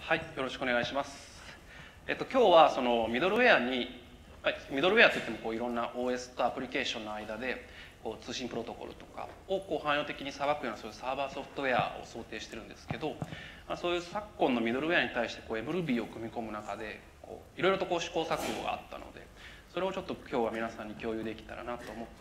はい、よろしくお願いします。今日はそのミドルウェアに、ミドルウェアといってもいろんな OS とアプリケーションの間で通信プロトコルとかを汎用的にさばくようなそういうサーバーソフトウェアを想定してるんですけど、そういう昨今のミドルウェアに対してMRuby を組み込む中でいろいろと試行錯誤があったので、それをちょっと今日は皆さんに共有できたらなと思って、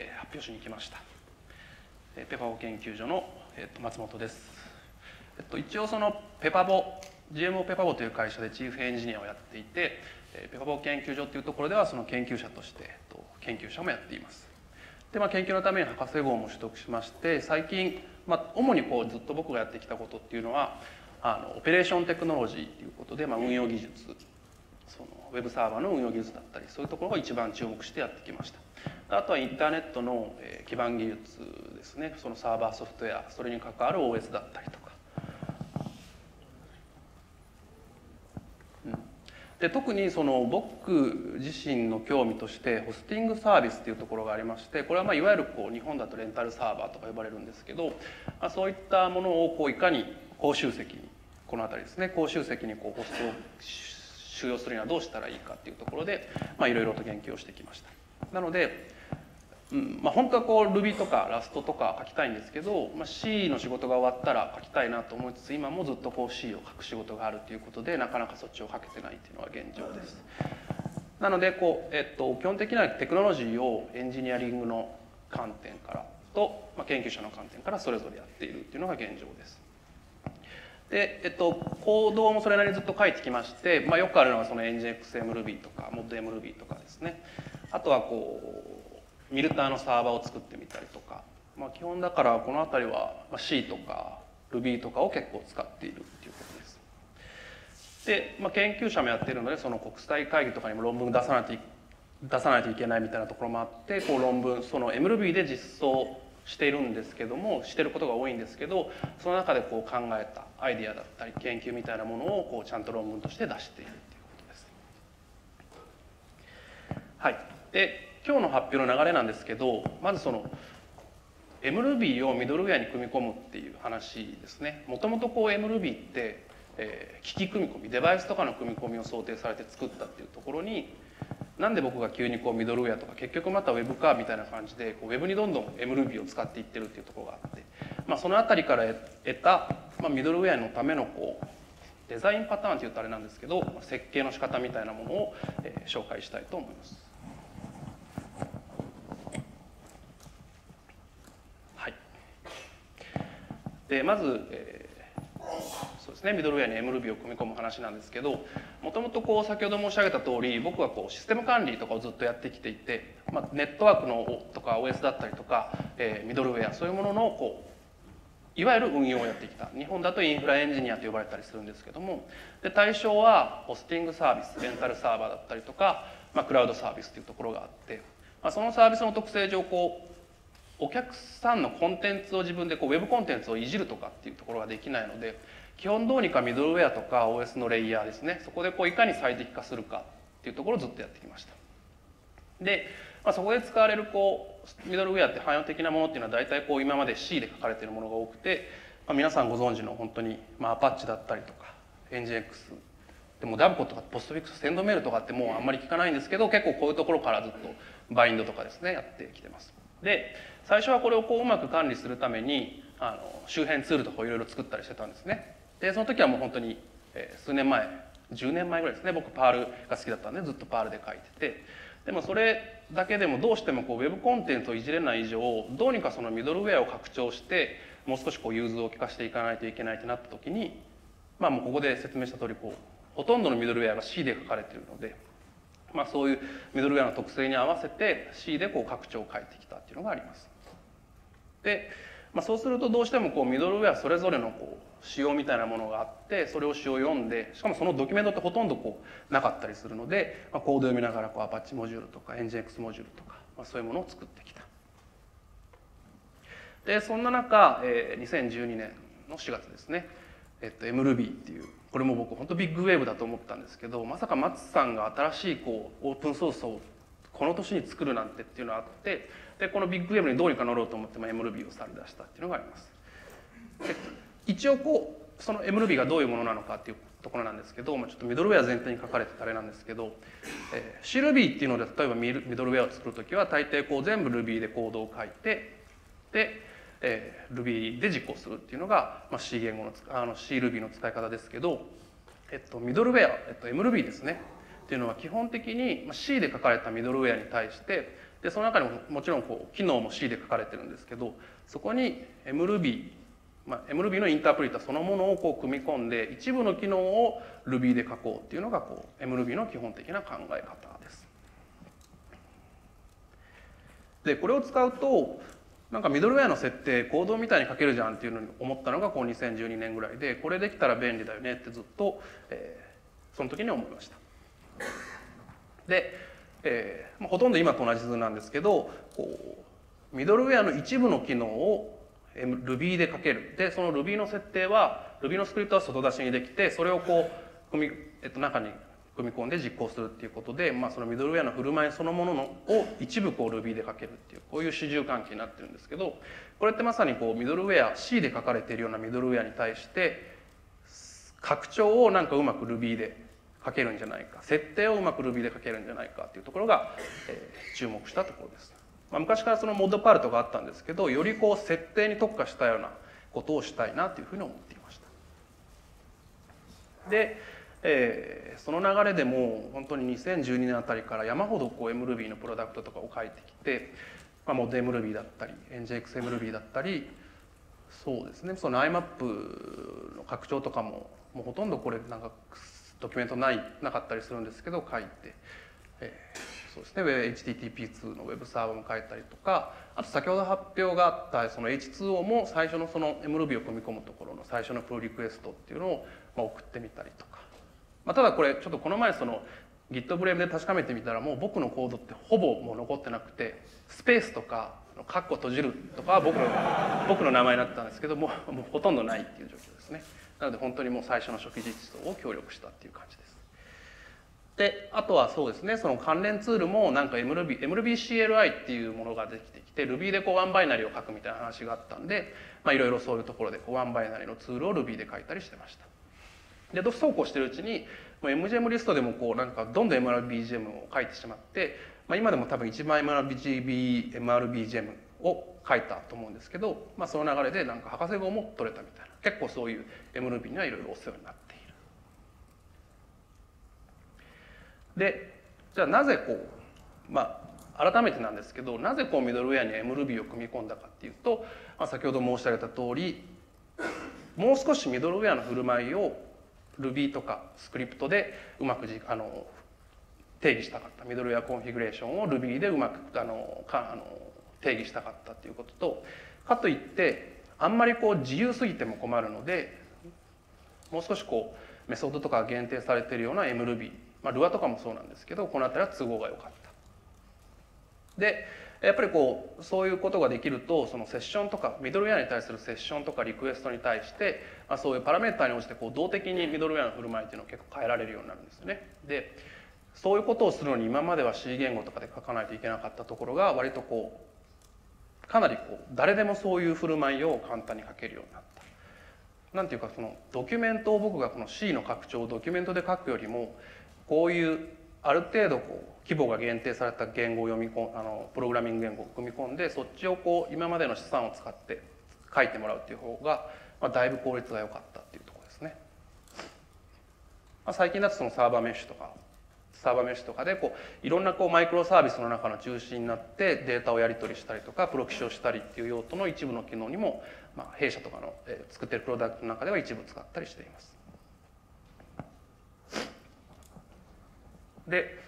発表しに来ました。ペパボ研究所の、松本です。一応そのGMO ペパボという会社でチーフエンジニアをやっていて、ペパボ研究所というところではその研究者として研究者もやっています。で、研究のために博士号も取得しまして、最近、主にずっと僕がやってきたことっていうのはオペレーションテクノロジーということで、運用技術、そのウェブサーバーの運用技術だったり、そういうところを一番注目してやってきました。あとはインターネットの基盤技術ですね、そのサーバーソフトウェア、それに関わる OS だったりとか。で、特にその僕自身の興味としてホスティングサービスっていうところがありまして、これはいわゆる日本だとレンタルサーバーとか呼ばれるんですけど、そういったものをいかに公衆席に、この辺りですね、公衆席にホストを収容するにはどうしたらいいかっていうところでいろいろと研究をしてきました。なので、本当はRuby とか Rust とか書きたいんですけど、C の仕事が終わったら書きたいなと思いつつ、今もずっとC を書く仕事があるということで、なかなかそっちを書けてないっていうのが現状です。なので基本的なテクノロジーをエンジニアリングの観点からと、研究者の観点からそれぞれやっているっていうのが現状です。で、コードもそれなりにずっと書いてきまして、よくあるのはその NGXMRuby とか ModMRuby とかですね。あとはミルターのサーバーを作ってみたりとか、基本だからこの辺りは C とか Ruby とかを結構使っているっていうことです。で、研究者もやっているので、その国際会議とかにも論文出さないといけないみたいなところもあって、論文その MRuby で実装しているんですけども、してることが多いんですけど、その中で考えたアイデアだったり研究みたいなものをちゃんと論文として出しているっていうことです。はい。で、今日の発表の流れなんですけど、まずその MRuby をミドルウェアに組み込むっていう話ですね。もともとMRuby って、機器組み込み、デバイスとかの組み込みを想定されて作ったっていうところに、なんで僕が急にミドルウェアとか、結局またウェブかみたいな感じでウェブにどんどん MRuby を使っていってるっていうところがあって、そのあたりから得た、ミドルウェアのためのデザインパターンっていうとあれなんですけど、設計の仕方みたいなものを、紹介したいと思います。で、まず、そうですね、ミドルウェアに MRuby を組み込む話なんですけど、もともと先ほど申し上げた通り、僕はシステム管理とかをずっとやってきていて、ネットワークのとか OS だったりとか、ミドルウェア、そういうもののいわゆる運用をやってきた。日本だとインフラエンジニアと呼ばれたりするんですけども、で、対象はホスティングサービス、レンタルサーバーだったりとか、クラウドサービスというところがあって、そのサービスの特性上お客さんのコンテンツを自分でウェブコンテンツをいじるとかっていうところができないので、基本どうにかミドルウェアとか OS のレイヤーですね、そこでいかに最適化するかっていうところをずっとやってきました。で、そこで使われるミドルウェアって汎用的なものっていうのは大体今まで C で書かれているものが多くて、皆さんご存知の本当にアパッチだったりとか NGX でもダブコとかポストフィックスセンドメールとかってもうあんまり聞かないんですけど、結構こういうところからずっとバインドとかですねやってきてます。で、最初はこれをうまく管理するために周辺ツールとかをいろいろ作ったりしてたんですね。で、その時はもう本当に数年前、10年前ぐらいですね、僕パールが好きだったんでずっとパールで書いてて、でもそれだけでもどうしてもウェブコンテンツをいじれない以上、どうにかそのミドルウェアを拡張してもう少し融通を利かしていかないといけないってなった時に、もうここで説明した通りほとんどのミドルウェアが C で書かれているので、そういうミドルウェアの特性に合わせて C で拡張を書いてきたっていうのがあります。で、そうするとどうしてもミドルウェアそれぞれの仕様みたいなものがあって、それを仕様読んで、しかもそのドキュメントってほとんどなかったりするので、コード読みながらアパッチモジュールとか NGX モジュールとか、そういうものを作ってきた。で、そんな中、2012年の4月ですね、MRuby っていう、これも僕本当ビッグウェーブだと思ったんですけど、まさか松さんが新しいオープンソースをこの年に作るなんてっていうのがあって、でこのビッグウェーブにどうにか乗ろうと思ってMRuby をされ出したっていうのがあります。で、一応その MRuby がどういうものなのかっていうところなんですけど、ちょっとミドルウェア全体に書かれてたあれなんですけど、CRuby っていうので例えばミドルウェアを作るときは大抵こう全部 Ruby でコードを書いて、で、Ruby で実行するっていうのが、C 言語のCRuby の使い方ですけど、ミドルウェア、MRuby ですねっていうのは基本的に C で書かれたミドルウェアに対してでその中にももちろんこう機能も C で書かれてるんですけど、そこに MRuby、MRuby のインタープリタそのものをこう組み込んで一部の機能を Ruby で書こうっていうのがこう MRuby の基本的な考え方です。でこれを使うとなんかミドルウェアの設定コードみたいに書けるじゃんっていうのに思ったのがこう2012年ぐらいで、これできたら便利だよねってずっと、その時に思いました。で、ほとんど今と同じ図なんですけど、こうミドルウェアの一部の機能を Ruby で書ける。でその Ruby の設定は Ruby のスクリプトは外出しにできて、それをこう中に組み込んで実行するっていうことで、そのミドルウェアの振る舞いそのものを一部こう Ruby で書けるっていうこういう主従関係になってるんですけど、これってまさにこうミドルウェア C で書かれているようなミドルウェアに対して拡張をなんかうまく Ruby で書けるんじゃないか、設定をうまく Ruby で書けるんじゃないかっていうところが、注目したところです。昔からそのモッドパルトがあったんですけど、よりこう設定に特化したようなことをしたいなというふうに思っていました。でその流れでも本当に2012年あたりから山ほどこう MRuby のプロダクトとかを書いてきて、モッド MRuby だったり NJXMRuby だったり、そうですね、その IMAP の拡張とかもうほとんどこれなんかドキュメントなかったりするんですけど書いて、そうですね HTTP2 のウェブサーバーも書いたりとか、あと先ほど発表があったその H2O も最初のその MRuby を組み込むところの最初のプロリクエストっていうのを送ってみたりとか。ただこれちょっとこの前その GitBrave で確かめてみたらもう僕のコードってほぼもう残ってなくて、スペースとかカッコ閉じるとかは僕の名前になってたんですけどもうほとんどないっていう状況ですね。なので本当にもう最初の初期実装を協力したっていう感じです。であとはそうですね、その関連ツールもなんか MRuby、MRuby CLI っていうものができてきて Ruby でこうワンバイナリを書くみたいな話があったんで、いろいろそういうところでこうワンバイナリのツールを Ruby で書いたりしてました。でそうこうしてるうちに MGM リストでもこうなんかどんどん MRBGM を書いてしまって、今でも多分一番 MRBGM を書いたと思うんですけど、その流れでなんか博士号も取れたみたいな、結構そういう MRuby にはいろいろお世話になっている。でじゃあなぜこう改めてなんですけど、なぜこうミドルウェアに MRuby を組み込んだかっていうと、先ほど申し上げた通りもう少しミドルウェアの振る舞いをRuby とかスクリプトでうまく定義したかった、ミドルウェアコンフィグレーションを Ruby でうまく定義したかったっていうことと、かといってあんまりこう自由すぎても困るので、もう少しこうメソッドとかが限定されているような MRuby、Lua とかもそうなんですけど、この辺りは都合が良かった。でやっぱりこうそういうことができると、そのセッションとかミドルウェアに対するセッションとかリクエストに対して、そういうパラメータに応じてこう動的にミドルウェアの振る舞いっていうのを結構変えられるようになるんですよね。でそういうことをするのに今までは C 言語とかで書かないといけなかったところが割とこうかなりこう誰でもそういう振る舞いを簡単に書けるようになった。なんていうかそのドキュメントを僕がこの C の拡張をドキュメントで書くよりも、こういうある程度こう規模が限定された言語をプログラミング言語を組み込んで、そっちをこう今までの資産を使って書いてもらうっていう方が、だいぶ効率が良かったっていうところですね。最近だとそのサーバーメッシュとかでこういろんなこうマイクロサービスの中の中心になってデータをやり取りしたりとかプロキシをしたりっていう用途の一部の機能にも、弊社とかの作ってるプロダクトの中では一部使ったりしています。で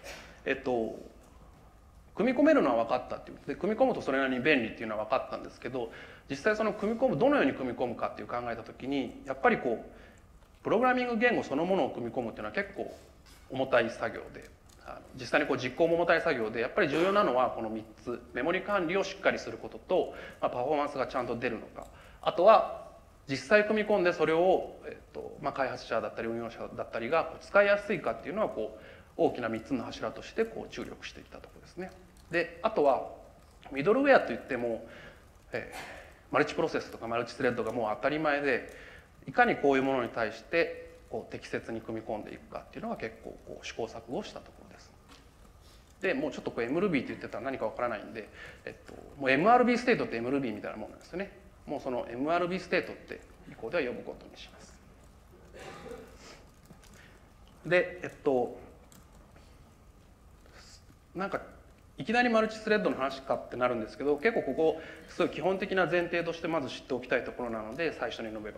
組み込めるのは分かったっていうで、組み込むとそれなりに便利っていうのは分かったんですけど、実際そのどのように組み込むかっていう考えた時に、やっぱりこうプログラミング言語そのものを組み込むっていうのは結構重たい作業で、実際にこう実行も重たい作業で、やっぱり重要なのはこの3つ、メモリ管理をしっかりすることと、パフォーマンスがちゃんと出るのか、あとは実際組み込んでそれを、開発者だったり運用者だったりが使いやすいかっていうのはこう大きな3つの柱としてこう注力していったところですね。であとはミドルウェアといっても、マルチプロセスとかマルチスレッドがもう当たり前で、 いかにこういうものに対してこう適切に組み込んでいくかっていうのが結構こう試行錯誤したところです。でもうちょっとこれ MRuby って言ってたら何かわからないんで、もう MRB ステートって MRuby みたいなものなんですよね。もうその MRB ステートって以降では呼ぶことにします。でなんかいきなりマルチスレッドの話かってなるんですけど、結構ここすごい基本的な前提としてまず知っておきたいところなので最初に述べます。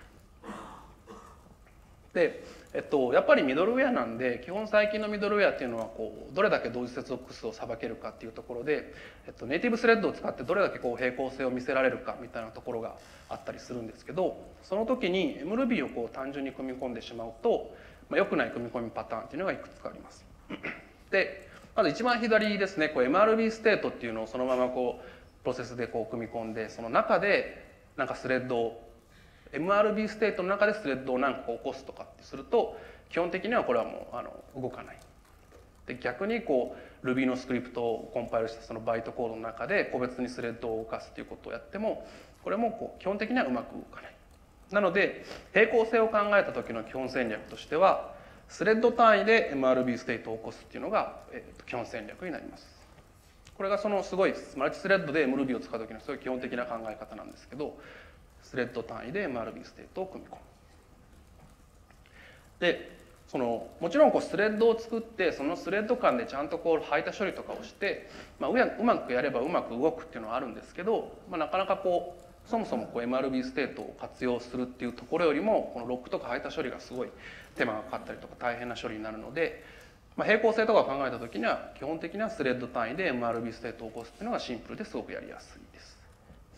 でやっぱりミドルウェアなんで、基本最近のミドルウェアっていうのはこうどれだけ同時接続数をさばけるかっていうところで、ネイティブスレッドを使ってどれだけこう平行性を見せられるかみたいなところがあったりするんですけど、その時に MRuby をこう単純に組み込んでしまうと、良くない組み込みパターンっていうのがいくつかあります。でまず一番左ですね、こう MRB ステートっていうのをそのままこうプロセスでこう組み込んで、その中でなんかスレッドをMRB ステートの中でスレッドを何個か起こすとかってすると、基本的にはこれはもう動かない。で逆にこう Ruby のスクリプトをコンパイルしたそのバイトコードの中で個別にスレッドを動かすっていうことをやっても、これもこう基本的にはうまく動かない。なので平行性を考えた時の基本戦略としては、スレッド単位で MRB ステートを起こすっていうのが基本戦略になります。これがそのすごいマルチスレッドで MRuby を使う時のすごい基本的な考え方なんですけど、スレッド単位で MRB ステートを組み込む。でもちろんこうスレッドを作って、そのスレッド間でちゃんとこう排他処理とかをして、うまくやればうまく動くっていうのはあるんですけど、なかなかこうそもそもこう MRB ステートを活用するっていうところよりも、このロックとか排他処理がすごい手間がかかったりとか大変な処理になるので、平行性とかを考えた時には基本的にはスレッド単位で MRB ステートを起こすっていうのがシンプルですごくやりやすいです。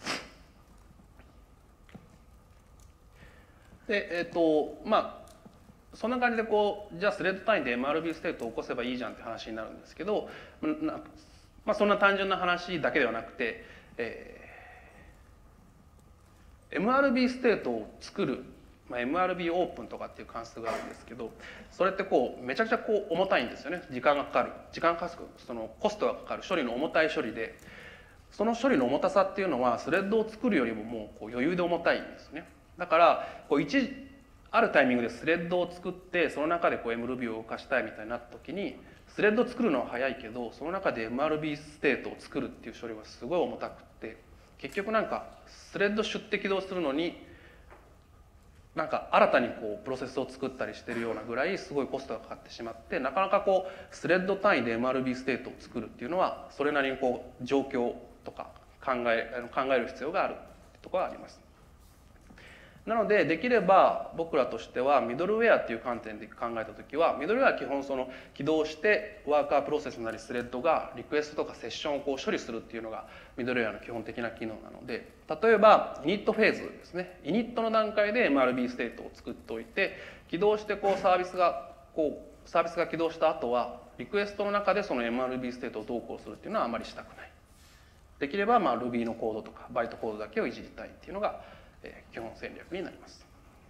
でそんな感じでこうじゃあスレッド単位で MRB ステートを起こせばいいじゃんって話になるんですけど、そんな単純な話だけではなくて、MRB ステートを作る、MRB オープンとかっていう関数があるんですけど、それってこうめちゃくちゃこう重たいんですよね。時間がかかる、そのコストがかかる処理の重たい処理で、その処理の重たさっていうのはスレッドを作るよりももうこう余裕で重たいんですね。だからこうあるタイミングでスレッドを作って、その中でこう MRuby を動かしたいみたいになった時に、スレッドを作るのは早いけど、その中で MRB ステートを作るっていう処理はすごい重たくって、結局なんかスレッドシュッて起動するのになんか新たにこうプロセスを作ったりしてるようなぐらいすごいコストがかかってしまって、なかなかこうスレッド単位で MRB ステートを作るっていうのはそれなりにこう状況とか考える必要があるってところがあります。なのでできれば僕らとしてはミドルウェアっていう観点で考えた時は、ミドルウェアは基本その起動してワーカープロセスなりスレッドがリクエストとかセッションをこう処理するっていうのがミドルウェアの基本的な機能なので、例えばイニットフェーズですね、イニットの段階で MRB ステートを作っておいて、起動してこうサービスが起動した後はリクエストの中でその MRB ステートをどうこうするっていうのはあまりしたくない。できればRuby のコードとかバイトコードだけをいじりたいっていうのが基本戦略になります。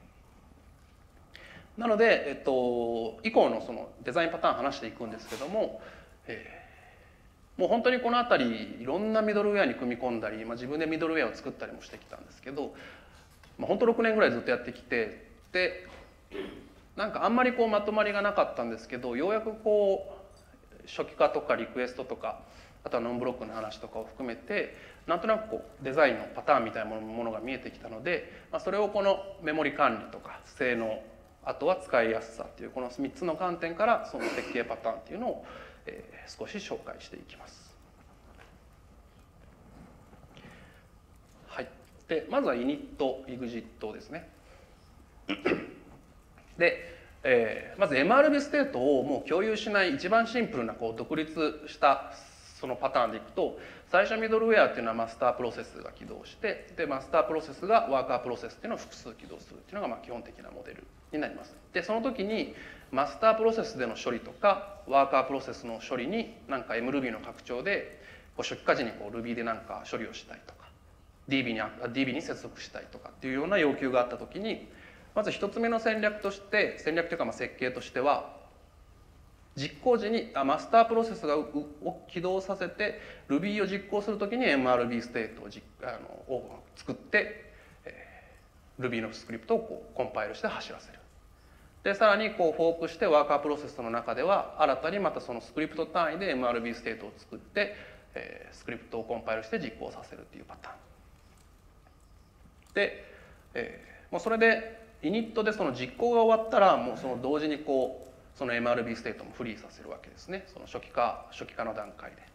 なので、以降のそのデザインパターン話していくんですけども、もう本当にこの辺りいろんなミドルウェアに組み込んだり、自分でミドルウェアを作ったりもしてきたんですけど、本当6年ぐらいずっとやってきて、でなんかあんまりこうまとまりがなかったんですけど、ようやくこう初期化とかリクエストとか、あとはノンブロックの話とかを含めてなんとなくこうデザインのパターンみたいなものが見えてきたので、それをこのメモリ管理とか性能、あとは使いやすさっていうこの3つの観点からその設計パターンっていうのを少し紹介していきます。はい、でまずはイニット、エグジットですね。でまず MRB ステートをもう共有しない一番シンプルなこう独立したそのパターンでいくと、最初ミドルウェアっていうのはマスタープロセスが起動して、でマスタープロセスがワーカープロセスっていうのを複数起動するっていうのが基本的なモデルになります。でその時にマスタープロセスでの処理とかワーカープロセスの処理になんか MRuby の拡張でこう初期化時にこう Ruby でなんか処理をしたいとか DB に接続したいとかっていうような要求があった時に、まず一つ目の戦略というか設計としては、実行時にマスタープロセスを起動させて Ruby を実行するときに MRB ステートを作って Ruby のスクリプトをコンパイルして走らせる。でさらにフォークしてワーカープロセスの中では新たにまたそのスクリプト単位で MRB ステートを作って、スクリプトをコンパイルして実行させるっていうパターンで、もうそれでイニットでその実行が終わったらもうその同時にその MRB ステートもフリーさせるわけですね、その初期化の段階で。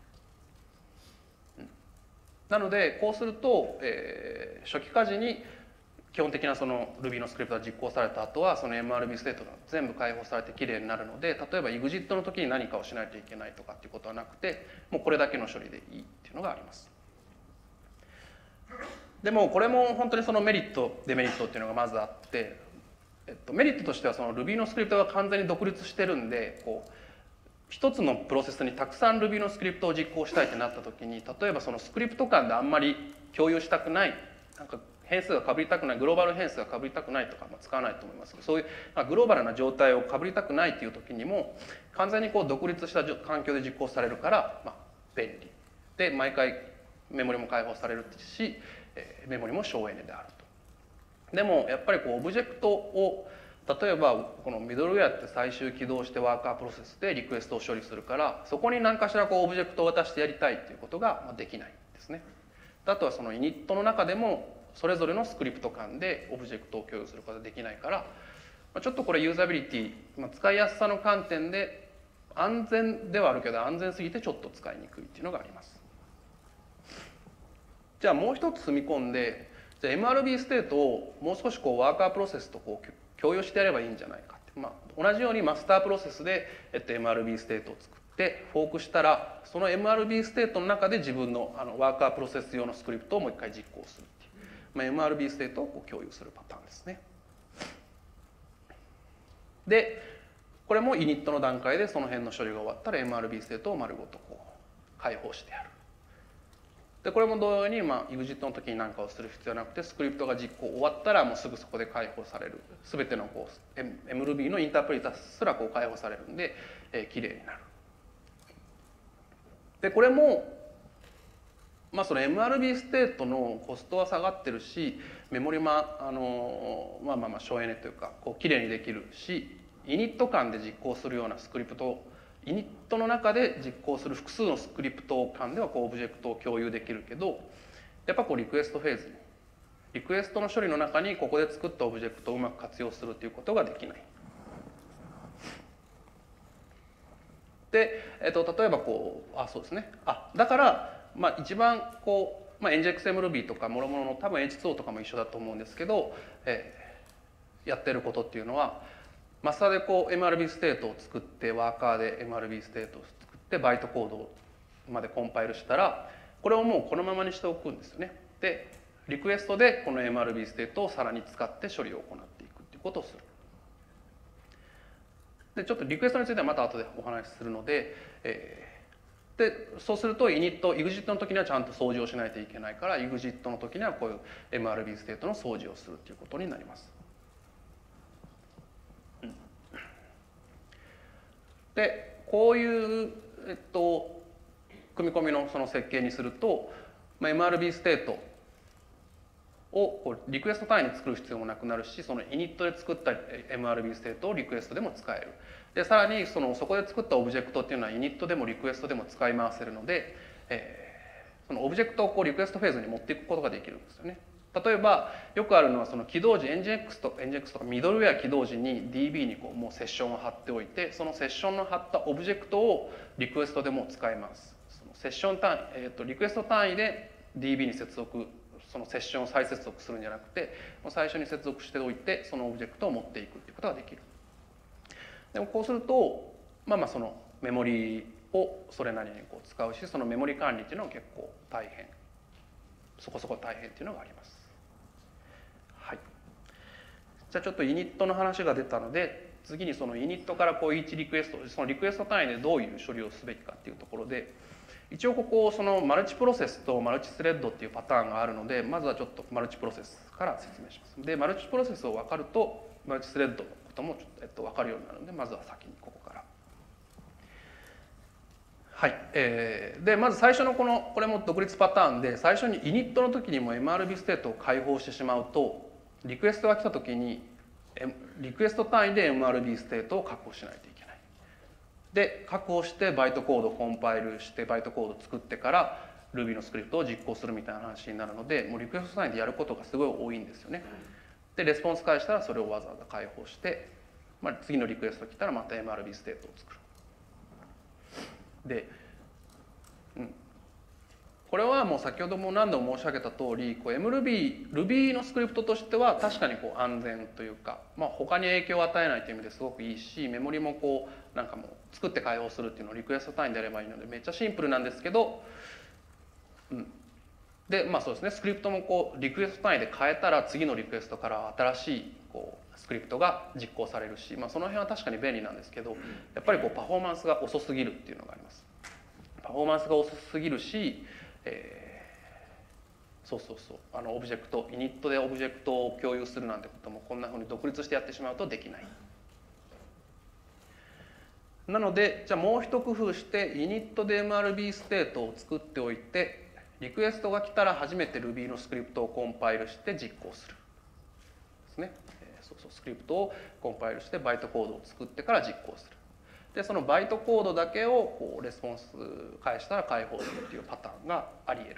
なのでこうすると、初期化時に基本的なその Ruby のスクリプトが実行された後はその MRB ステートが全部解放されてきれいになるので、例えば EXIT の時に何かをしないといけないとかっていうことはなくて、もうこれだけの処理でいいっていうのがあります。でもこれも本当にそのメリットデメリットっていうのがまずあって、メリットとしてはその Ruby のスクリプトが完全に独立してるんで、一つのプロセスにたくさん Ruby のスクリプトを実行したいってなった時に、例えばそのスクリプト間であんまり共有したくない、なんか変数がかぶりたくない、グローバル変数がかぶりたくないとか、使わないと思いますけど、そういうグローバルな状態をかぶりたくないっていう時にも完全に独立した環境で実行されるから、便利で、毎回メモリも解放されるし、メモリも省エネであると。でもやっぱりオブジェクトを例えばこのミドルウェアって最終起動してワーカープロセスでリクエストを処理するから、そこに何かしらオブジェクトを渡してやりたいっていうことができないんですね。あとはそのイニットの中でもそれぞれのスクリプト間でオブジェクトを共有することができないから、ちょっとこれユーザビリティ、使いやすさの観点で安全ではあるけど安全すぎてちょっと使いにくいっていうのがあります。じゃあもう一つ組み込んで、じゃあ MRB ステートをもう少しワーカープロセスと共有してやればいいんじゃないかって、同じようにマスタープロセスで、MRB ステートを作ってフォークしたら、その MRB ステートの中で自分のワーカープロセス用のスクリプトをもう一回実行するっていう、MRB ステートを共有するパターンですね。でこれもイニットの段階でその辺の処理が終わったら MRB ステートを丸ごと解放してやる。でこれも同様に、EXIT の時に何かをする必要はなくて、スクリプトが実行終わったらもうすぐそこで解放される、全てのMRuby のインタープリタすら解放されるんで、きれいになる。でこれもその MRB ステートのコストは下がってるし、メモリも省エネというかきれいにできるし、イニット間で実行するようなスクリプト、イニットの中で実行する複数のスクリプト間ではオブジェクトを共有できるけど、やっぱリクエストフェーズに、リクエストの処理の中にここで作ったオブジェクトをうまく活用するということができない。で、例えばそうですね、だから一番NGXMRuby とか諸々の多分 H2O とかも一緒だと思うんですけど、やってることっていうのは、マスターでMRB ステートを作って、ワーカーで MRB ステートを作ってバイトコードまでコンパイルしたら、これをもうこのままにしておくんですよね。でリクエストでこの MRB ステートをさらに使って処理を行っていくっていうことをする。でちょっとリクエストについてはまた後でお話しするので、そうするとEXIT の時にはちゃんと掃除をしないといけないから、 EXIT の時にはこういう MRB ステートの掃除をするということになります。でこういう、組み込みのその設計にすると、MRB ステートをリクエスト単位に作る必要もなくなるし、そのイニットで作った MRB ステートをリクエストでも使える。でさらにそこで作ったオブジェクトっていうのはイニットでもリクエストでも使い回せるので、そのオブジェクトをリクエストフェーズに持っていくことができるんですよね。例えばよくあるのは、その起動時 NGX とかミドルウェア起動時に DB にもうセッションを貼っておいて、そのセッションの貼ったオブジェクトをリクエストでも使います。そのセッション単位、リクエスト単位で DB に接続、そのセッションを再接続するんじゃなくて、最初に接続しておいてそのオブジェクトを持っていくっていうことができる。でもこうするとそのメモリをそれなりに使うし、そのメモリ管理っていうのは結構大変、そこそこ大変っていうのがあります。はい、じゃあちょっとイニットの話が出たので、次にそのイニットからeachリクエスト、そのリクエスト単位でどういう処理をすべきかっていうところで、一応ここそのマルチプロセスとマルチスレッドっていうパターンがあるので、まずはちょっとマルチプロセスから説明します。でマルチプロセスを分かるとマルチスレッドのことも分かるようになるので、まずは先にここから。はい、でまず最初のこれも独立パターンで、最初にイニットの時にも MRB ステートを解放してしまうと、 リクエストが来た時にリクエスト単位で MRB ステートを確保しないといけない。で確保してバイトコードをコンパイルしてバイトコードを作ってから Ruby のスクリプトを実行するみたいな話になるので、もうリクエスト単位でやることがすごい多いんですよね。でレスポンス返したらそれをわざわざ解放して、次のリクエスト来たらまた MRB ステートを作る。で、これはもう先ほども何度も申し上げた通り、Ruby のスクリプトとしては確かに安全というか、他に影響を与えないという意味ですごくいいし、メモリもなんかもう作って解放するっていうのをリクエスト単位でやればいいのでめっちゃシンプルなんですけど、でそうですね、スクリプトもリクエスト単位で変えたら次のリクエストから新しいスクリプトが実行されるし、その辺は確かに便利なんですけど、やっぱりパフォーマンスが遅すぎるっていうのがあります。パフォーマンスが遅すぎるし、オブジェクトイニットでオブジェクトを共有するなんてこともこんなふうに独立してやってしまうとできない。なのでじゃあもう一工夫してイニットで MRB ステートを作っておいて、リクエストが来たら初めて Ruby のスクリプトをコンパイルして実行するですね。スクリプトをコンパイルしてバイトコードを作ってから実行する。でそのバイトコードだけをレスポンス返したら解放するっていうパターンがあり得る。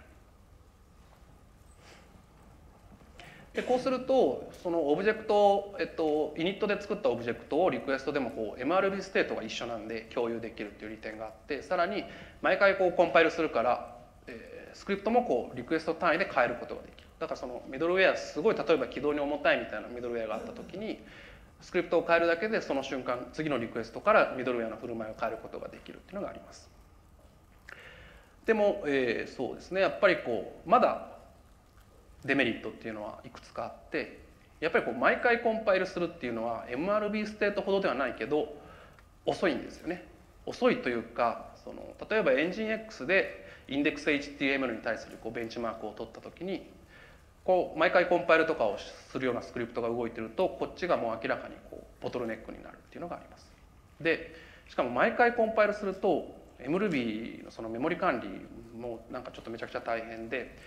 でこうするとそのオブジェクトイニットで作ったオブジェクトをリクエストでもMRB ステートが一緒なんで共有できるっていう利点があって、さらに毎回コンパイルするから、スクリプトもリクエスト単位で変えることができる。だからそのミドルウェアすごい例えば起動に重たいみたいなミドルウェアがあった時にスクリプトを変えるだけでその瞬間次のリクエストからミドルウェアの振る舞いを変えることができるっていうのがあります。でも、そうですね、やっぱりまだデメリットっていうのはいくつかあって、やっぱり毎回コンパイルするっていうのは MRB ステートほどではないけど遅いんですよね。遅いというか例えばエンジン X でインデックス HTML に対するベンチマークを取った時に毎回コンパイルとかをするようなスクリプトが動いてるとこっちがもう明らかにボトルネックになるっていうのがあります。でしかも毎回コンパイルすると MRuby のそのメモリ管理もなんかちょっとめちゃくちゃ大変で、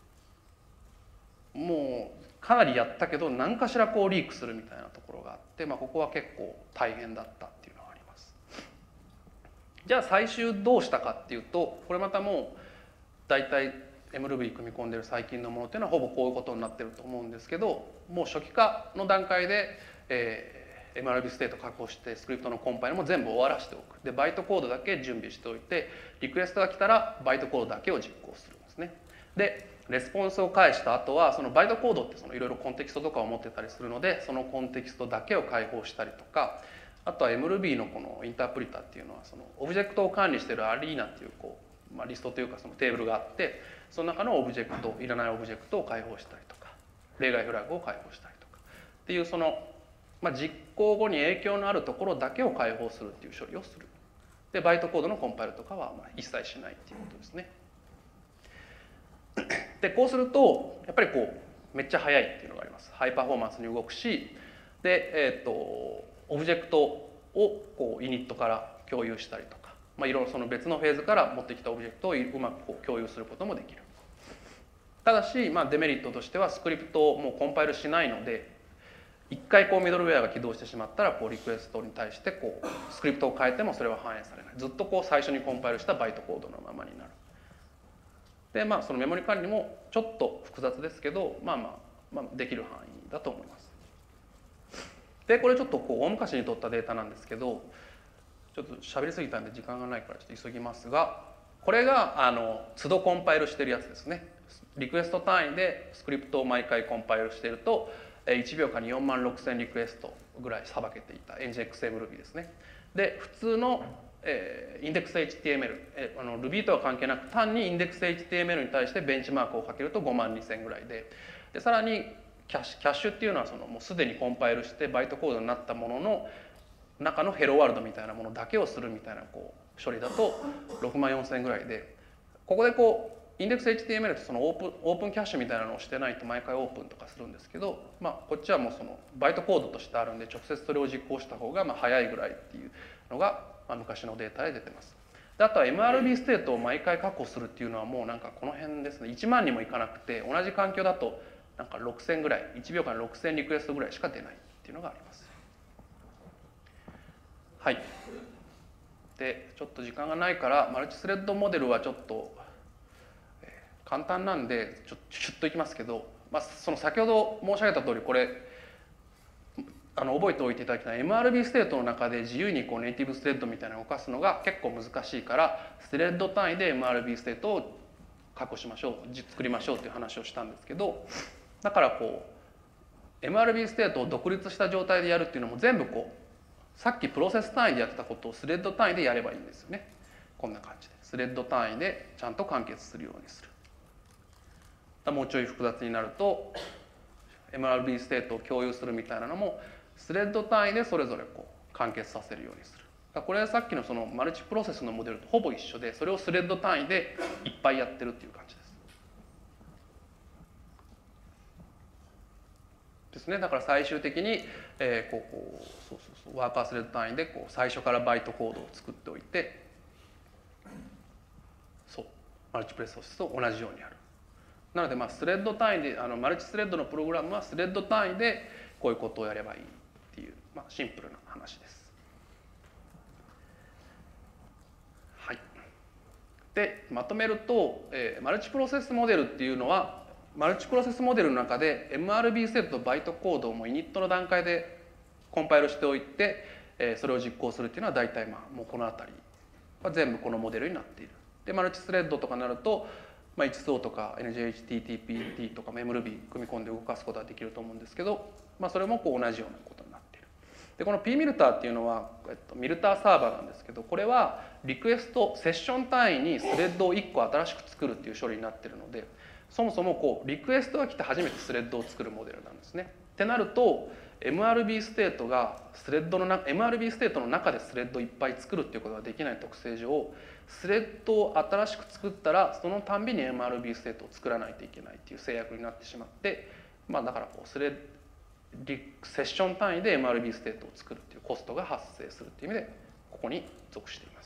もうかなりやったけど何かしらリークするみたいなところがあって、ここは結構大変だったっていうのがあります。じゃあ最終どうしたかっていうと、これまたもう大体 MRuby 組み込んでる最近のものっていうのはほぼこういうことになってると思うんですけど、もう初期化の段階で、MRB ステート確保してスクリプトのコンパイルも全部終わらせておく。でバイトコードだけ準備しておいて、リクエストが来たらバイトコードだけを実行するんですね。でレスポンスを返した後はそのバイトコードっていろいろコンテキストとかを持ってたりするので、そのコンテキストだけを解放したりとか、あとは MRuby のこのインタープリターっていうのはそのオブジェクトを管理しているアリーナっていうリストというかそのテーブルがあって、その中のオブジェクトいらないオブジェクトを解放したりとか例外フラグを解放したりとかっていう実行後に影響のあるところだけを解放するっていう処理をする。でバイトコードのコンパイルとかは一切しないっていうことですね。でこうするとやっぱりめっちゃ速いっていうのがあります。ハイパフォーマンスに動くし、でオブジェクトをイニットから共有したりとか、いろいろその別のフェーズから持ってきたオブジェクトをうまく共有することもできる。ただし、デメリットとしてはスクリプトをもうコンパイルしないので、一回ミドルウェアが起動してしまったらリクエストに対してスクリプトを変えてもそれは反映されない。ずっと最初にコンパイルしたバイトコードのままになる。でそのメモリ管理もちょっと複雑ですけどできる範囲だと思います。でこれちょっと大昔に取ったデータなんですけど、ちょっと喋りすぎたんで時間がないからちょっと急ぎますが、これが都度コンパイルしてるやつですね。リクエスト単位でスクリプトを毎回コンパイルしていると1秒間に46000リクエストぐらいさばけていた NGXMRuby ですね。で普通のインデックス HTML、Ruby とは関係なく単にインデックス HTML に対してベンチマークをかけると52000ぐらいで、さらにキャッシュっていうのはもうすでにコンパイルしてバイトコードになったものの中のヘロワールドみたいなものだけをするみたいな処理だと64000ぐらいで、ここでインデックス HTML ってオープンキャッシュみたいなのをしてないと毎回オープンとかするんですけど、こっちはもうバイトコードとしてあるんで直接それを実行した方が早いぐらいっていうのが昔のデータで出てます。であとは MRB ステートを毎回確保するっていうのはもうなんかこの辺ですね、1万にもいかなくて、同じ環境だとなんか6000ぐらい、1秒間6000リクエストぐらいしか出ないっていうのがあります。はい。でちょっと時間がないからマルチスレッドモデルはちょっと簡単なんでちょっといきますけど、その先ほど申し上げた通りこれ覚えておいていただきたい MRB ステートの中で自由にネイティブスレッドみたいなのを動かすのが結構難しいからスレッド単位で MRB ステートを確保しましょう作りましょうという話をしたんですけど、だからMRB ステートを独立した状態でやるっていうのも全部さっきプロセス単位でやってたことをスレッド単位でやればいいんですよね。こんな感じでスレッド単位でちゃんと完結するようにする。もうちょい複雑になると MRB ステートを共有するみたいなのもスレッド単位でそれぞれ完結させるようにする。これはさっきのそのマルチプロセスのモデルとほぼ一緒で、それをスレッド単位でいっぱいやってるっていう感じですね。だから最終的にワーカースレッド単位で最初からバイトコードを作っておいて、マルチプロセスと同じようにやる。なのでスレッド単位でマルチスレッドのプログラムはスレッド単位でこういうことをやればいいっていう、シンプルな話です。はい。でまとめると、マルチプロセスモデルっていうのはマルチプロセスモデルの中で MRB ステートとバイトコードをもうイニットの段階でコンパイルしておいて、それを実行するっていうのは大体もうこの辺りは全部このモデルになっている。でマルチスレッドとかになるとH2O とか NGHTTPT とか MRB 組み込んで動かすことができると思うんですけど、それも同じようなことになっている。でこの P ミルターっていうのは、ミルターサーバーなんですけど、これはリクエストセッション単位にスレッドを1個新しく作るっていう処理になっているので、そもそもリクエストが来て初めてスレッドを作るモデルなんですね。ってなると MRB ステートがMRB ステートの中でスレッドをいっぱい作るっていうことができない特性上、スレッドを新しく作ったらそのたんびに MRB ステートを作らないといけないっていう制約になってしまって、だからセッション単位で MRB ステートを作るっていうコストが発生するっていう意味でここに属しています。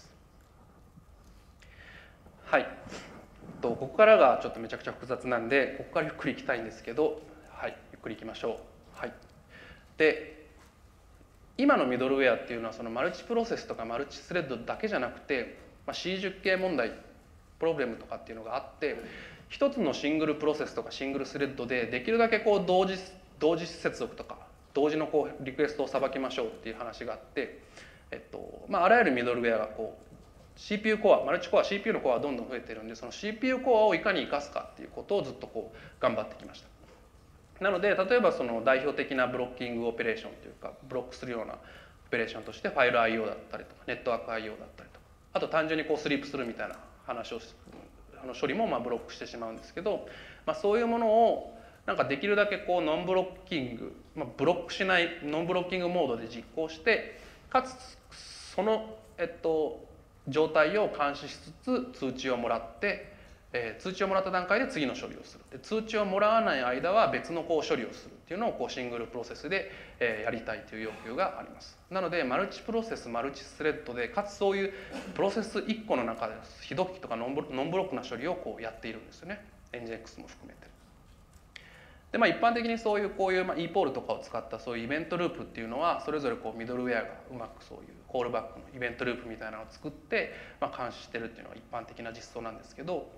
はい。ここからがちょっとめちゃくちゃ複雑なんでここからゆっくりいきたいんですけど、はい、ゆっくりいきましょう。はい。で今のミドルウェアっていうのはそのマルチプロセスとかマルチスレッドだけじゃなくて、C10 系問題プロブレムとかっていうのがあって、一つのシングルプロセスとかシングルスレッドでできるだけ同時接続とか同時のリクエストをさばきましょうっていう話があって、あらゆるミドルウェアがCPU コア、マルチコア CPU のコアはどんどん増えてるんで、その CPU コアをいかに生かすかっていうことをずっと頑張ってきました。なので例えばその代表的なブロッキングオペレーションというかブロックするようなオペレーションとしてファイル IO だったりとかネットワーク IO だったりとか、あと単純にスリープするみたいな話を処理もブロックしてしまうんですけど、そういうものをできるだけノンブロッキング、ブロックしないノンブロッキングモードで実行して、かつその状態を監視しつつ通知をもらって、通知をもらった段階で次の処理をする。で通知をもらわない間は別の処理をするっていうのをシングルプロセスでやりたいという要求があります。なのでマルチプロセスマルチスレッドでかつそういうプロセス1個の中で非読機とかノンブロックな処理をやっているんですよね。NGX も含めて。で一般的にこういう e ポールとかを使ったそういうイベントループっていうのはそれぞれミドルウェアがうまくそういうコールバックのイベントループみたいなのを作って監視してるっていうのが一般的な実装なんですけど、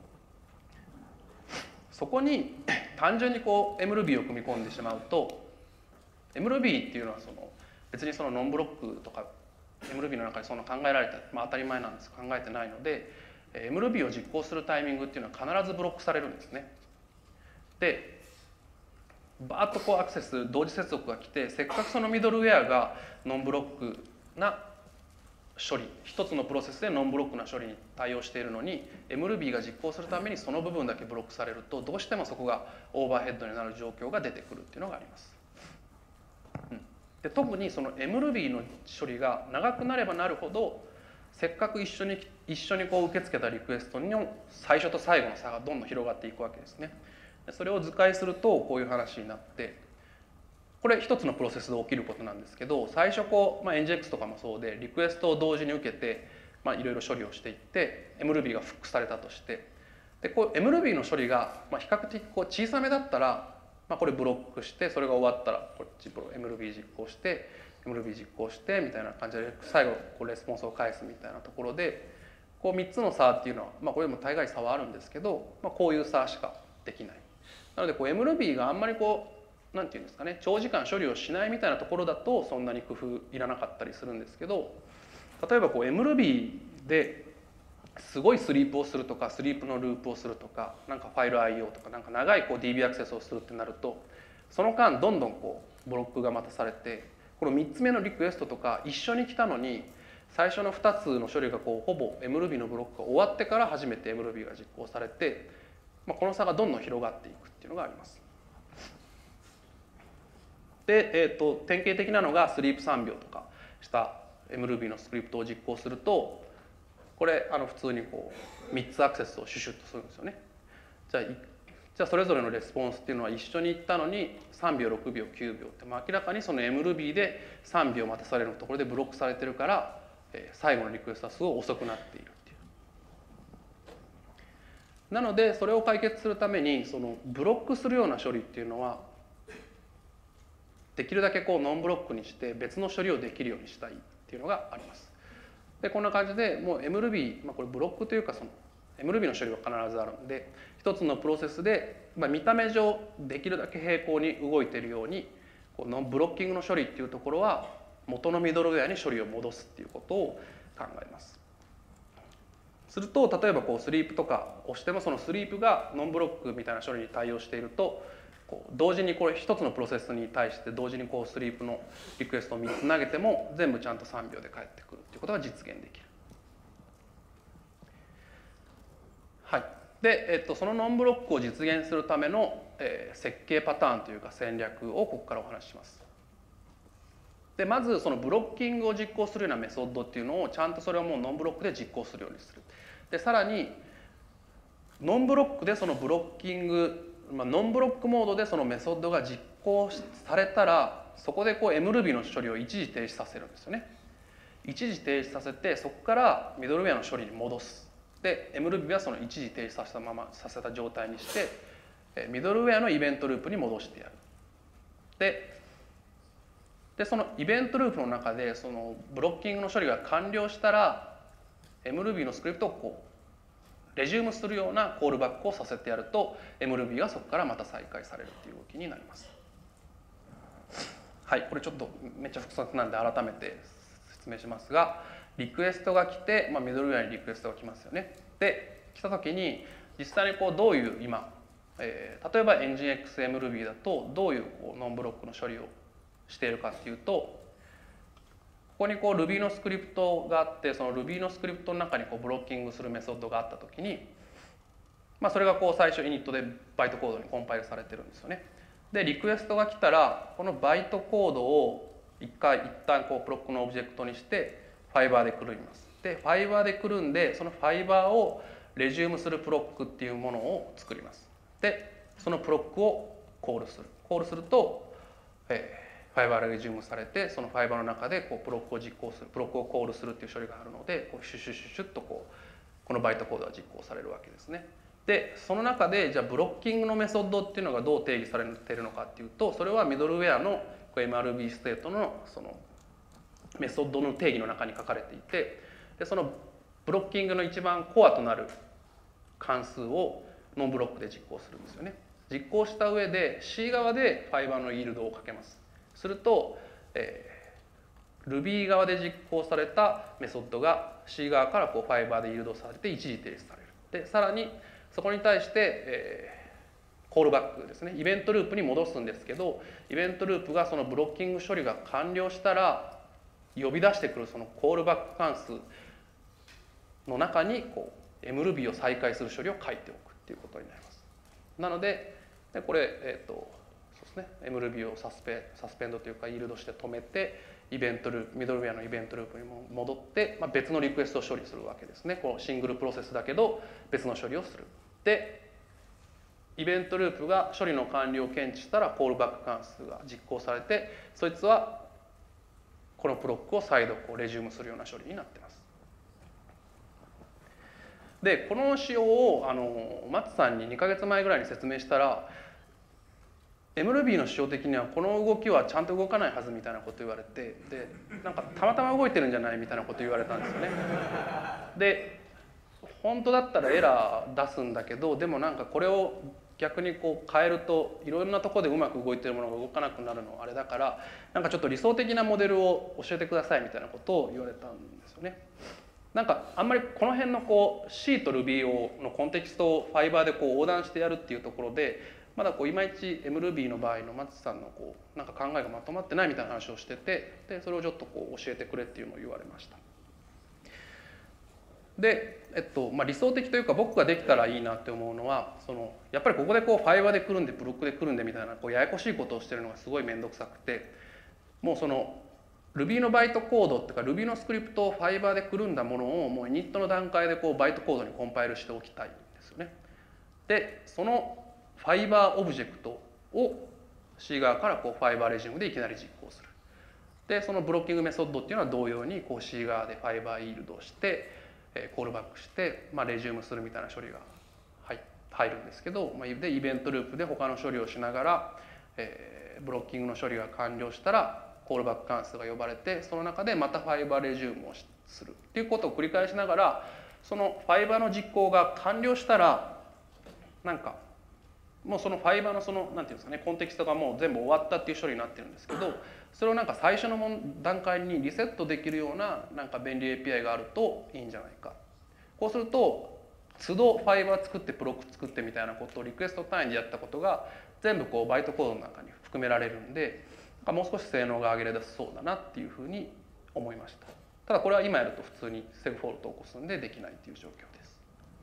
そこに単純にMRuby を組み込んでしまうと MRuby っていうのは別にノンブロックとか MRuby の中でそんな考えられた、当たり前なんです考えてないので MRuby を実行するタイミングっていうのは必ずブロックされるんですね。でバーッとアクセス同時接続が来て、せっかくそのミドルウェアがノンブロックな処理、一つのプロセスでノンブロックな処理に対応しているのに MRuby が実行するためにその部分だけブロックされるとどうしてもそこがオーバーヘッドになる状況が出てくるっていうのがあります。で特にその MRuby の処理が長くなればなるほどせっかく一緒に受け付けたリクエストの最初と最後の差がどんどん広がっていくわけですね。それを図解するとこういう話になって、これ一つのプロセスで起きることなんですけど、最初NGX とかもそうでリクエストを同時に受けていろいろ処理をしていって MRuby がフックされたとして、でMRuby の処理が比較的小さめだったらこれブロックして、それが終わったらこっちMRB 実行して MRB 実行してみたいな感じで最後レスポンスを返すみたいなところで、3つの差っていうのは、これも大概差はあるんですけど、こういう差しかできない。なのでMRB があんまりなんていうんですかね、長時間処理をしないみたいなところだとそんなに工夫いらなかったりするんですけど、例えばMRB ですごいスリープをするとか、スリープのループをするとか、なんかファイル IO とか、なんか長いDB アクセスをするってなると、その間どんどんブロックが待たされて、この3つ目のリクエストとか一緒に来たのに、最初の2つの処理がほぼ MRB のブロックが終わってから初めて MRB が実行されて、この差がどんどん広がっていくっていうのがあります。で、典型的なのがスリープ3秒とかした MRB のスクリプトを実行すると、これ普通に3つアクセスをシュシュッとするんですよね。じゃあそれぞれのレスポンスっていうのは一緒に行ったのに3秒6秒9秒って、明らかにその MRB で3秒待たされるところでブロックされてるから、最後のリクエストはすごい遅くなっているっていう。なのでそれを解決するために、そのブロックするような処理っていうのはできるだけノンブロックにして別の処理をできるようにしたいっていうのがあります。でこんな感じでもう MRB、これブロックというかその MRB の処理は必ずあるんで、一つのプロセスで、見た目上できるだけ平行に動いているようにノンブロッキングの処理っていうところは元のミドルウェアに処理を戻すっていうことを考えます。すると例えばスリープとかをしても、そのスリープがノンブロックみたいな処理に対応していると、同時に一つのプロセスに対して同時にスリープのリクエストを3つ投げても全部ちゃんと3秒で返ってくるっていうことが実現できる。はい。で、そのノンブロックを実現するための、設計パターンというか戦略をここからお話しします。でまずそのブロッキングを実行するようなメソッドっていうのをちゃんとそれをもうノンブロックで実行するようにする。でさらにノンブロックでそのブロッキング、ノンブロックモードでそのメソッドが実行されたら、そこでMRB の処理を一時停止させるんですよね。一時停止させて、そこからミドルウェアの処理に戻す。で MRB はその一時停止させた状態にしてミドルウェアのイベントループに戻してやる。でそのイベントループの中でそのブロッキングの処理が完了したら MRB のスクリプトをレジュームするようなコールバックをさせてやると MRB がそこからまた再開されるという動きになります。はい、これちょっとめっちゃ複雑なんで改めて説明しますが、リクエストが来て、ミドルウェアにリクエストが来ますよね。で来た時に実際にどういう今、例えば NGXMRB だとどういうノンブロックの処理をしているかっていうと、ここにRuby のスクリプトがあって、その Ruby のスクリプトの中にブロッキングするメソッドがあった時に、それが最初イニットでバイトコードにコンパイルされてるんですよね。でリクエストが来たらこのバイトコードを一旦プロックのオブジェクトにしてファイバーでくるみます。でファイバーでくるんで、そのファイバーをレジュームするプロックっていうものを作ります。でそのプロックをコールすると、ファイバーがレジュームされて、そのファイバーの中でプロックを実行する、プロックをコールするっていう処理があるので、シュシュシュシュッとこのバイトコードは実行されるわけですね。でその中でじゃあブロッキングのメソッドっていうのがどう定義されているのかっていうと、それはミドルウェアのMRB ステートのそのメソッドの定義の中に書かれていて、でそのブロッキングの一番コアとなる関数をノンブロックで実行するんですよね。実行した上で C 側でファイバーのイールドをかけます。すると、Ruby 側で実行されたメソッドが C 側からファイバーでイールドされて一時停止される。でさらにそこに対して、コールバックですね、イベントループに戻すんですけど、イベントループがそのブロッキング処理が完了したら呼び出してくるそのコールバック関数の中にMRB を再開する処理を書いておくっていうことになります。なのでこれ、そうですね、MRB をサスペンドというかイールドして止めて、イベントループ、ミドルウェアのイベントループに戻って、別のリクエストを処理するわけですね。シングルプロセスだけど別の処理をする。でイベントループが処理の完了を検知したらコールバック関数が実行されて、そいつはこのプロックを再度レジュームするような処理になっています。でこの仕様を松さんに2ヶ月前ぐらいに説明したら、 MRuby の仕様的にはこの動きはちゃんと動かないはずみたいなこと言われて、でなんかたまたま動いてるんじゃないみたいなこと言われたんですよね。で本当だったらエラー出すんだけど、でもなんかこれを逆にこう変えるといろんなところでうまく動いてるものが動かなくなるのはあれだから、なんかちょっと理想的なモデルを教えてくださいみたいなことを言われたんですよね。なんかあんまりこの辺のこう C と Ruby のコンテキストを Fiverr でこう横断してやるっていうところで、まだこういまいち MRuby の場合の松さんのこうなんか考えがまとまってないみたいな話をしてて、でそれをちょっとこう教えてくれっていうのを言われました。で、理想的というか僕ができたらいいなって思うのは、やっぱりここでこう Fiverr で来るんでブロックで来るんでみたいなこうややこしいことをしてるのがすごい面倒くさくて、もうRuby のバイトコードっていうか Ruby のスクリプトを Fiverr でくるんだものをもう init の段階でこうバイトコードにコンパイルしておきたいんですよね。でその Fiverr オブジェクトを C 側からこう Fiverr レジュムでいきなり実行する。でそのブロッキングメソッドっていうのは同様にこう C 側で Fiverr イールドをしてコールバックして、レジュームするみたいな処理が入るんですけど、でイベントループで他の処理をしながら、ブロッキングの処理が完了したらコールバック関数が呼ばれて、その中でまた Fiverr レジュームをするっていうことを繰り返しながら、その Fiverr の実行が完了したらなんかもうその Fiverr のなんていうんですかね、コンテキストがもう全部終わったっていう処理になってるんですけど、それをなんか最初の段階にリセットできるようななんか便利 API があるといいんじゃないか。こうすると都度 Fiverr 作ってプロック作ってみたいなことをリクエスト単位でやったことが全部こうバイトコードの中に含められるんで、もう少し性能が上げれそうだなっていうふうに思いました。ただこれは今やると普通にセルフフォールトを起こすんでできないっていう状況です。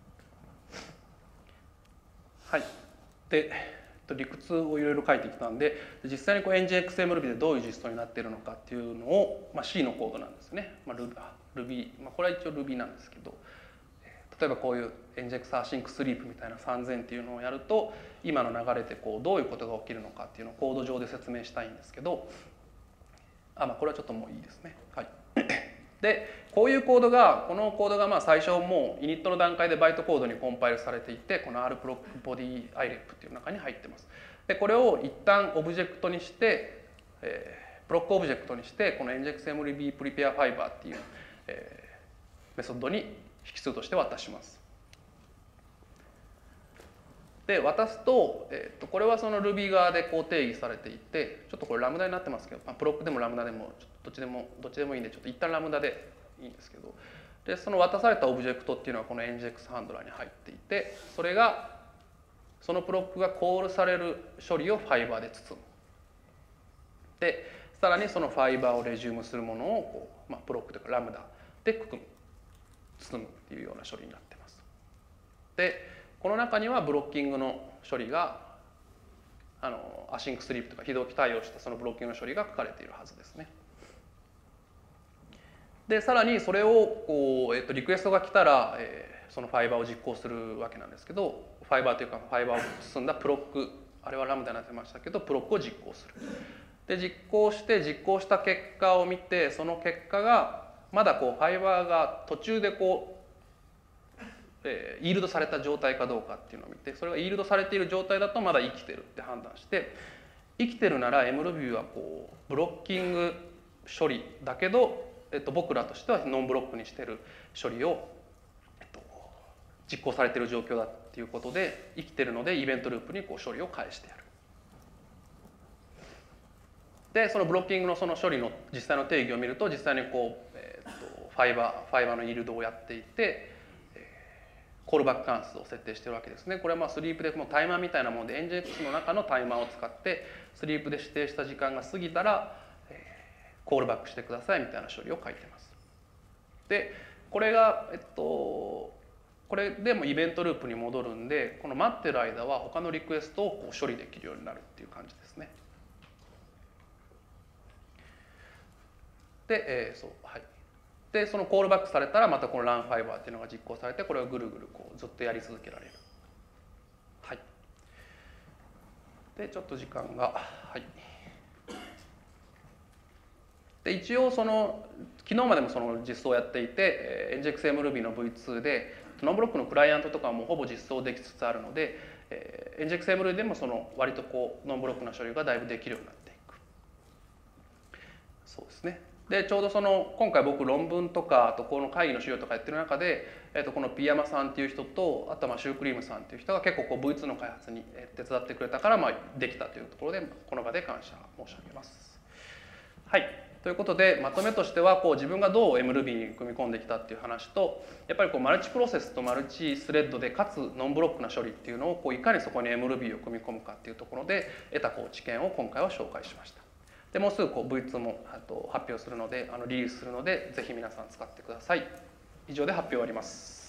はい。で理屈をいろいろ書いてきたんで、実際にこう NGXMRuby でどういう実装になっているのかっていうのを、C のコードなんですね。Ruby、これは一応 Ruby なんですけど、例えばこういう NGX Async Sleep みたいな3000っていうのをやると今の流れでこうどういうことが起きるのかっていうのをコード上で説明したいんですけど、これはちょっともういいですね。はい。でこのコードが最初もう init の段階でバイトコードにコンパイルされていて、この rproc-body irep っていう中に入ってます。でこれを一旦オブジェクトにして、プロックオブジェクトにしてこの NGXMRuby prepare Fiverr っていう、メソッドに引数として渡します。で渡すと、これはその Ruby 側でこう定義されていて、ちょっとこれラムダになってますけど、プロックでもラムダでもどっちでもいいんでちょっと一旦ラムダでいいんですけど、でその渡されたオブジェクトっていうのはこの NGX ハンドラーに入っていて、それがそのプロックがコールされる処理を Fiverr で包む。でさらにその Fiverr をレジュームするものをこう、プロックというかラムダで包むっていうような処理になってます。でこの中にはブロッキングの処理がアシンクスリープとか非同期対応したそのブロッキングの処理が書かれているはずですね。でさらにそれをこう、リクエストが来たら、その Fiverr を実行するわけなんですけど、Fiverr というか Fiverr を包んだプロック、あれはラムダになってましたけどプロックを実行する。で実行した結果を見て、その結果がまだこう Fiverr が途中でこうイールドされた状態かどうかっていうのを見て、それがイールドされている状態だとまだ生きてるって判断して、生きてるなら MRuby はこうブロッキング処理だけど、僕らとしてはノンブロックにしてる処理を、実行されている状況だっていうことで生きてるのでイベントループにこう処理を返してやる。でそのブロッキングのその処理の実際の定義を見ると、実際にこう、Fiverr のイールドをやっていて、コールバック関数を設定してるわけですね。これはスリープでもうタイマーみたいなもので NGX の中のタイマーを使ってスリープで指定した時間が過ぎたら、コールバックしてくださいみたいな処理を書いてます。でこれがこれでもイベントループに戻るんで、この待ってる間は他のリクエストをこう処理できるようになるっていう感じですね。で、でそのコールバックされたらまたこのランファイバーっていうのが実行されて、これをぐるぐるこうずっとやり続けられる。はい。でちょっと時間がで一応昨日までもその実装をやっていて、NGXMRuby の V2 でノンブロックのクライアントとかはもうほぼ実装できつつあるので、 NGXMruby でもその割とノンブロックな処理がだいぶできるようになっていく。そうですね。でちょうど今回僕論文とかあとこの会議の資料とかやってる中で、このピヤマさんっていう人とあとシュークリームさんっていう人が結構V2 の開発に手伝ってくれたからできたというところでこの場で感謝申し上げます。はい、ということでまとめとしては自分がどう MRuby に組み込んできたっていう話とやっぱりマルチプロセスとマルチスレッドでかつノンブロックな処理っていうのをいかにそこに MRuby を組み込むかっていうところで得た知見を今回は紹介しました。でもうすぐV2 も発表するのでリリースするのでぜひ皆さん使ってください。以上で発表終わります。